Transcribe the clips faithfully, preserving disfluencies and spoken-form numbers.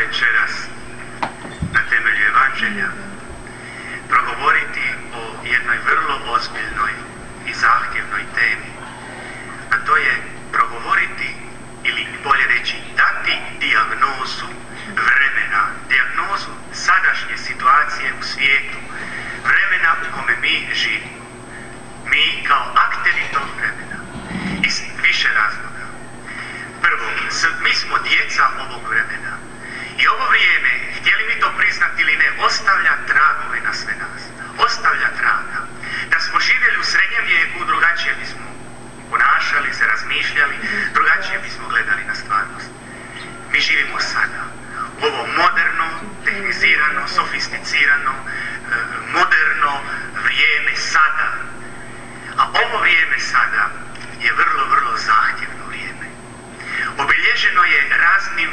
večeras na temelju Evanđelja progovoriti o jednoj vrlo ozbiljnoj i zahtjevnoj temi, a to je progovoriti ili bolje reći dati dijagnozu vremena, dijagnozu sadašnje situacije u svijetu, vremena u kome mi živimo. Mi kao akteri tog vremena iz više razloga. Prvo, mi smo djeca ovog vremena i ovo vrijeme, htjeli mi to priznati ili ne, ostavlja tragove na sve nas. Ostavlja traga. Da smo živjeli u srednjem vijeku, drugačije bismo ponašali se, razmišljali, drugačije bismo gledali na stvarnost. Mi živimo sada u ovo moderno, tehnizirano, sofisticirano, moderno vrijeme sada. A ovo vrijeme sada je vrlo, vrlo zahtjevno vrijeme. Obilježeno je raznim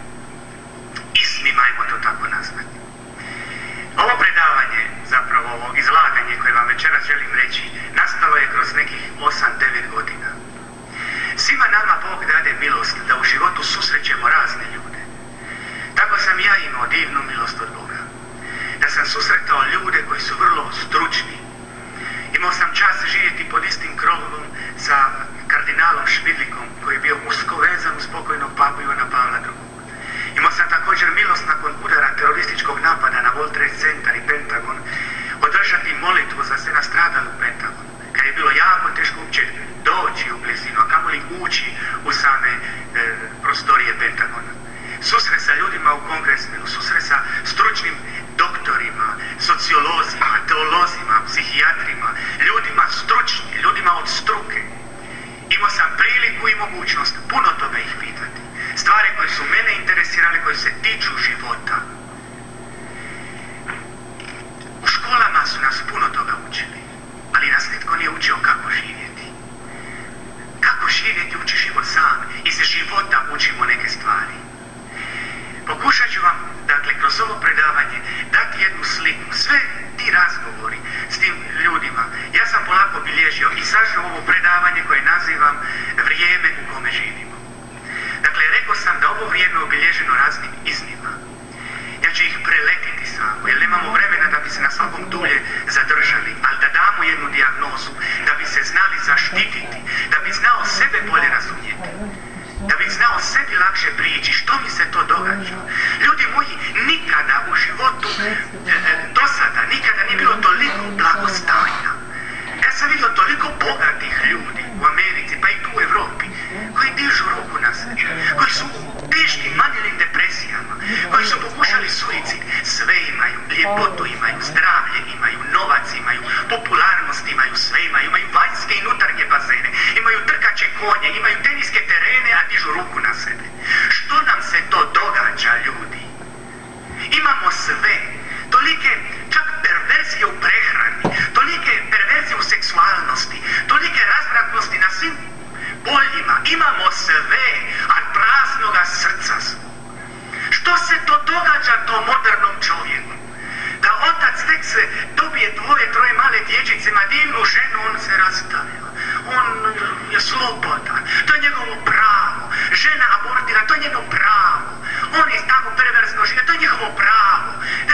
ismima, ajmo to tako nazvati. Ovo predavanje, zapravo ovo izlaganje koje vam večeras želim reći, nastalo je kroz nekih osam devet godina. Svima nama Bog dade milost da u životu susrećemo razne ljude. Tako sam ja imao divnu milost od Boga. Da sam susretao ljude koji su vrlo stručni. Imao sam čast živjeti pod istim krovom sa kardinalom Švidlikom, koji je bio usko vezan uz pokojnog papu Ivana Pavla drugog. Imao sam također milost nakon udara terorističkog napada na World Trade Center i Pentagon održati molitvu za sve nastradale u Pentagonu, kad je bilo jako teško uopće doći u blizinu, a kamoli ući u same e, prostorije Pentagona. Susret sa ljudima u kongresmenu, susret sa stručnim doktorima, sociolozima, teolozima, psihijatrima, ljudima stručni, ljudima od struke. Imao sam priliku i mogućnost puno toga ih pitati. Stvari koje su mene interesirale, koje se tiču života. U školama su nas puno toga učili, ali nas netko nije učio kako živjeti. Kako živjeti uči život sam. Iz života učimo neke stvari. Pokušat ću vam, dakle, kroz ovo predavanje dati jednu sliku. Sve ti razgovori s tim ljudima, ja sam polako bilježio i sažio ovo predavanje koje nazivam vrijeme u kome živimo. Dakle, rekao sam da ovo vrijeme obilježeno raznim iznima. Ja ću ih preletiti samo, jer nemamo vremena da bi se na svakom dulje zadržali, ali da damo jednu dijagnozu, da bi se znali zaštititi, da bi znao sebe bolje razumjeti. Da bih znao sebi lakše prići, što mi se to događa. Ljudi moji, nikada u životu do sada, nikada nije bilo toliko blagostanja. Ja sam vidio toliko bogatih ljudi u Americi, pa i tu u Europi, koji dižu ruku na sebe, koji su u teškim manjenim depresijama, koji su pokušali suicid. Sve imaju, ljepotu imaju, zdravlje imaju, novac imaju, popularnost imaju, sve imaju, imaju vanjske i unutarnje bazene, imaju trkače konje, imaju teniske terene, a dižu ruku na sebe. Što nam se to događa, ljudi? Imamo sve, tolike čak perverzije u prehrani, tolike perverzije u seksualnosti, tolike razvratnosti na svim poljima, imamo sve, a praznoga srca smo. Što se to događa tom modernom čovjeku? Da otac tek se dobije dvoje, troje male dječjice, ima divnu ženu, on se rastavio. On je slobodan, to je njegovo pravo. Žena abortira, to je njegovo pravo. On je tamo perverzno žive, to je njegovo pravo.